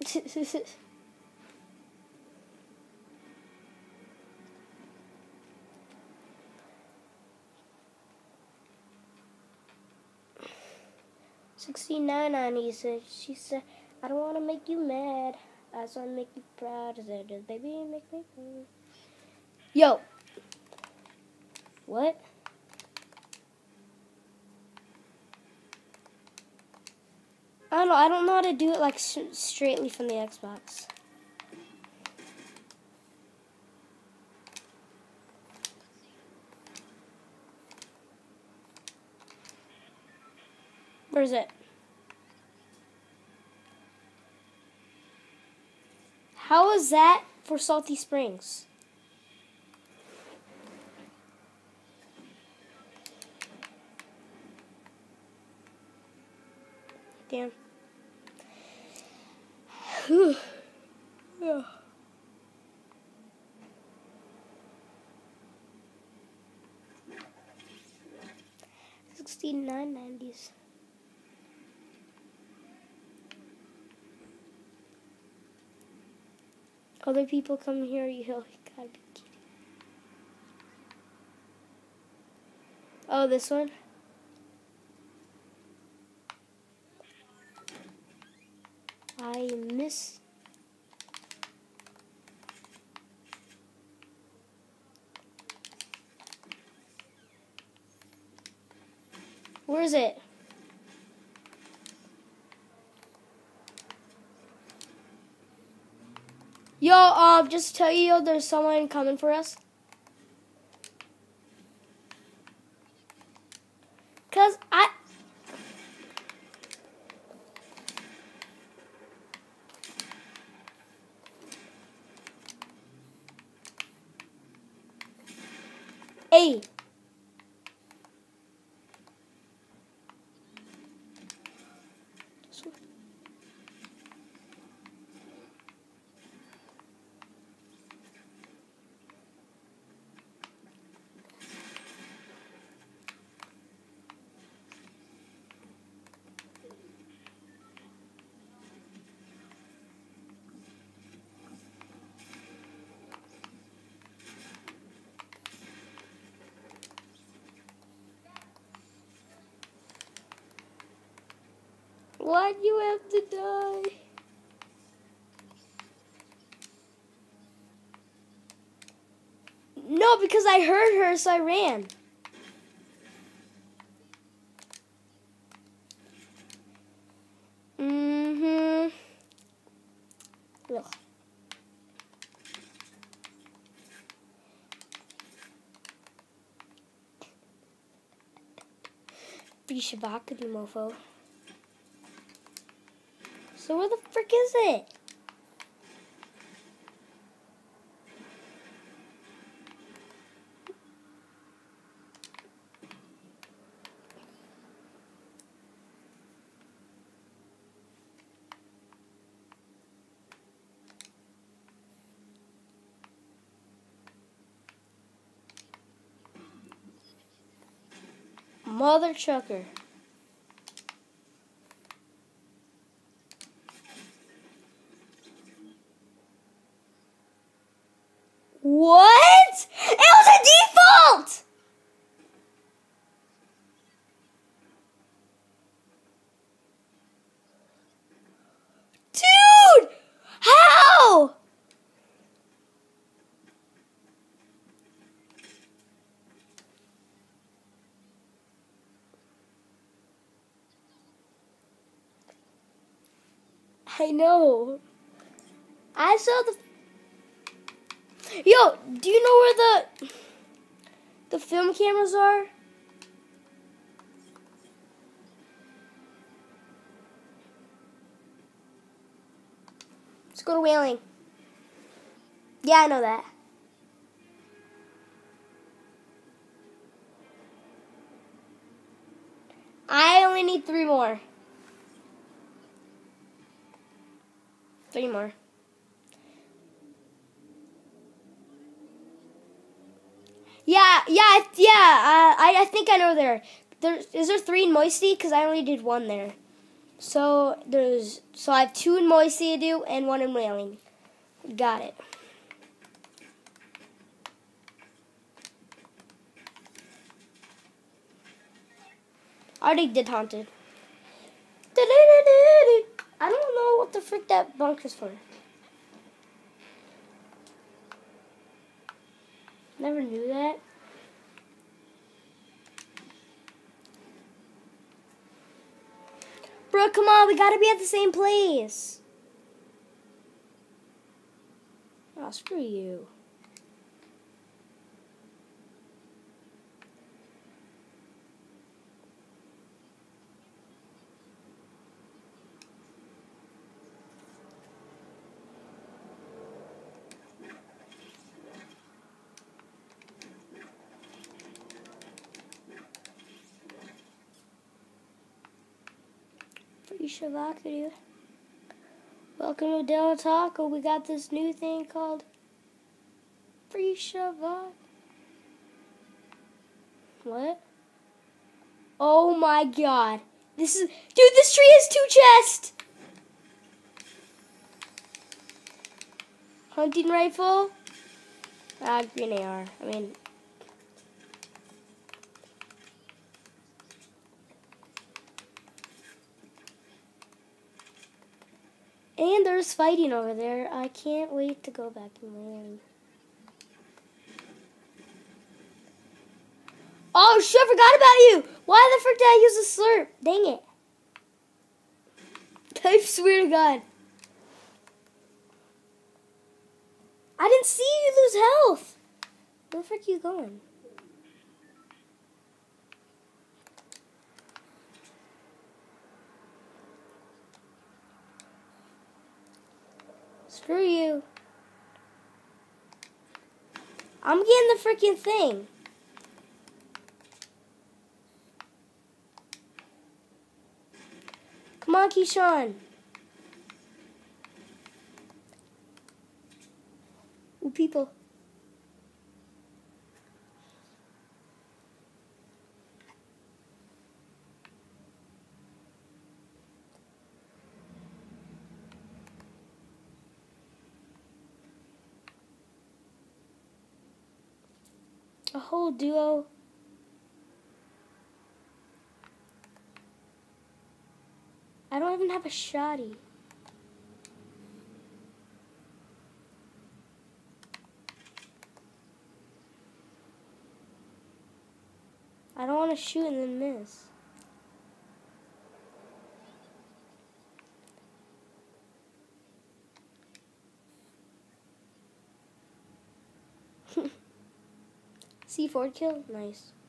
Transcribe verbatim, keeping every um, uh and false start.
sixty-nine ninety said, she said, I don't want to make you mad. I just want to make you proud. I said, baby, make me proud. Yo. What? I don't know. I don't know how to do it like straightly from the Xbox. Where is it? How is that for Salty Springs? Damn. Whew. Yeah. Sixty-nine nineties. Other people come here, you gotta be kidding. Oh, this one? I miss. Where is it? Yo, um, just tell you, yo, there's someone coming for us. Cause I. Hey. Why'd you have to die? No, because I heard her, so I ran. Mm-hmm. Ugh. Be Shabakadu, mofo. So where the frick is it? Mother trucker. What? It was a default! Dude! How? I know. I saw the... Yo, do you know where the the film cameras are? Let's go to Whaling. Yeah, I know that. I only need three more. Three more. Yeah, yeah, yeah. Uh, I I think I know there. There is there three in Moisty because I only did one there. So there's so I have two in Moisey to do and one in Whaling. Got it. I already did Haunted. I don't know what the frick that bunker's for. Never knew that. Bro, come on, we gotta be at the same place. Oh, screw you. Free Shavaka, dude. Welcome to Del Taco. We got this new thing called Free Shavaka. What? Oh my god. This is... Dude, this tree has two chests! Hunting rifle? Ah, green A R. I mean... And there's fighting over there. I can't wait to go back in my room. Oh, shit, I forgot about you! Why the frick did I use a slurp? Dang it. I swear to God. I didn't see you lose health. Where the frick are you going? Screw you. I'm getting the freaking thing. Come on, Keyshawn. Ooh, people. A whole duo. I don't even have a shotty. I don't want to shoot and then miss. C four kill? Nice.